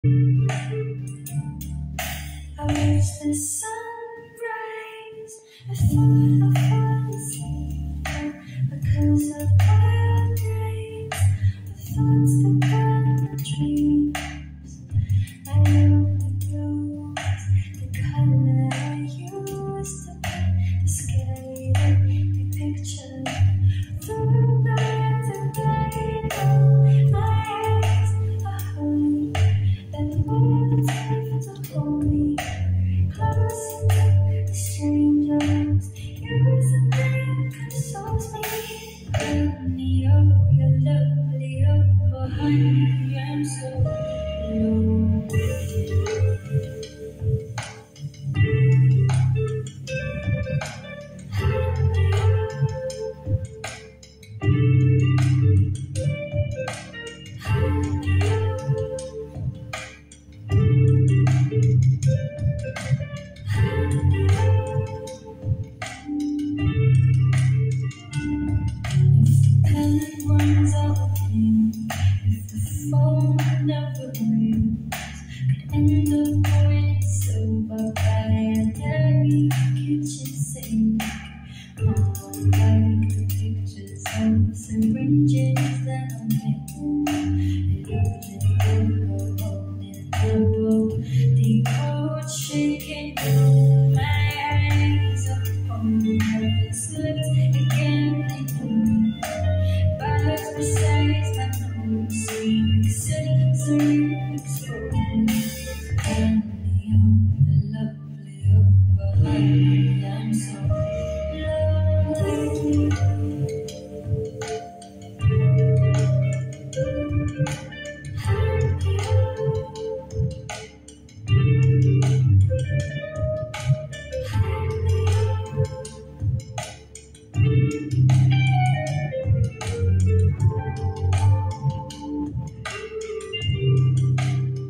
I wish the sunrise. I thought I fell asleep because of bad dreams. The thoughts that got dreams. I know the blues, the color I used to be, the scary that we pictured. Through nights and days, my eyes are hurt. That words have to hold me close to the strangers. Yours and mine consoles me. Honey, oh, you're lovely, oh, but honey, I'm so alone. Runs out of pain, if the phone never rings, could end up going sober by a dirty kitchen sink. Like the pictures of syringes that I'm making, the cold shaking through my eyes are home, never slipped again, they do. Bags besides my nose, sweet sensory exposed. Honey, oh, you're lovely, oh, but honey, I'm so lonely.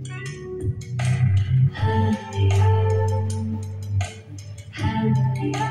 Honey,